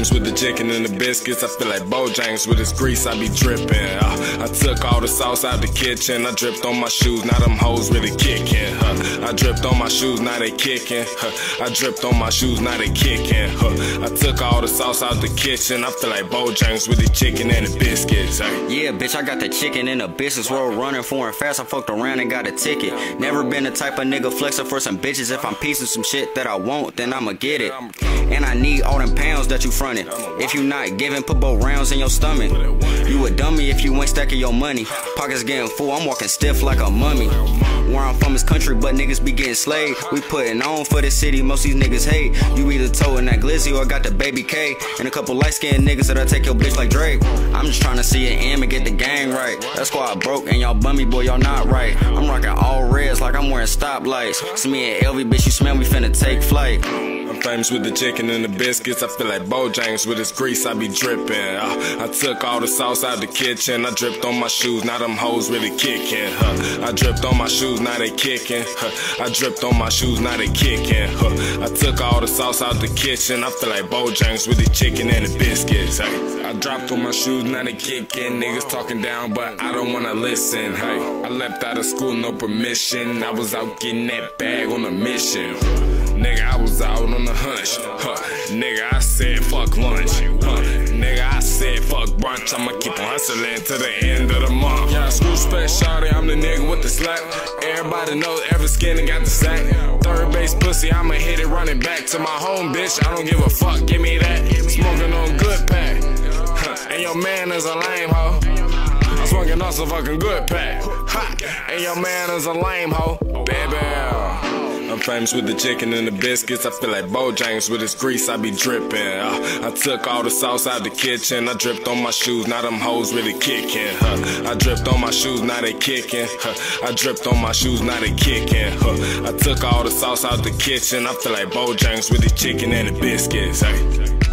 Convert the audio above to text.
flames with the chicken and the biscuits. I feel like Bojangles with this grease, I be dripping. I took all the sauce out the kitchen. I dripped on my shoes, now them hoes really kicking. I dripped on my shoes, now they kicking. I dripped on my shoes, now they kicking. I took all the sauce out the kitchen. I feel like Bojangles with the chicken and the biscuits. Yeah, bitch, I got the chicken and the biscuits. Road running foreign fast, I fucked around and got a ticket. Never been the type of nigga flexing for some bitches. If I'm piecing some shit that I want, then I'ma get it. And I need all them pounds that you fronted. If you not giving, put both rounds in your stomach. You a dummy if you ain't stacking your money. Pockets getting full, I'm walking stiff like a mummy. Where I'm from is country, but niggas be getting slayed. We putting on for the city, most these niggas hate. You either toting that glizzy or got the baby K. And a couple light-skinned niggas that'll take your bitch like Drake. I'm just trying to see an M and get the gang right. That's why I broke and y'all bummy, boy, y'all not right. I'm rocking all reds like I'm wearing stoplights. See me at LV, bitch, you smell, we finna take flight. I'm famous with the chicken and the biscuits. I feel like Bojangles with this grease, I be dripping. I took all the sauce out the kitchen. I dripped on my shoes, now them hoes really kicking. I dripped on my shoes, now they kicking. I dripped on my shoes, now they kicking. I took all the sauce out the kitchen. I feel like Bojangles with the chicken and the biscuits. I dropped on my shoes, now they kicking. Niggas talking down, but I don't wanna listen. I left out of school, no permission. I was out getting that bag on a mission. Nigga, I was out on the hunch. Nigga, I said fuck lunch. Nigga, I said fuck brunch. I'ma keep on hustling to the end of the month. Yeah, school space shawty, I'm the nigga with the slack. Everybody knows LVSkinny got the sack. Third base pussy, I'ma hit it running back to my home, bitch. I don't give a fuck, give me that. Smoking on good pack. And your man is a lame hoe. I'm smoking on some fucking good pack. And your man is a lame hoe. Baby. I'm famous with the chicken and the biscuits. I feel like Bojangles with this grease, I be dripping. I took all the sauce out the kitchen. I dripped on my shoes, now them hoes really kicking. I dripped on my shoes, now they kicking. I dripped on my shoes, now they kicking. I took all the sauce out the kitchen. I feel like Bojangles with the chicken and the biscuits.